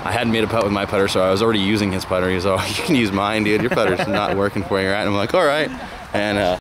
I hadn't made a putt with my putter, so I was already using his putter. He was, oh, you can use mine, dude. Your putter's not working for you, right? And I'm like, all right. And